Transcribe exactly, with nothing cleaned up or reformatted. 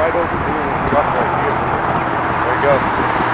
right over here, drop right here. There you go.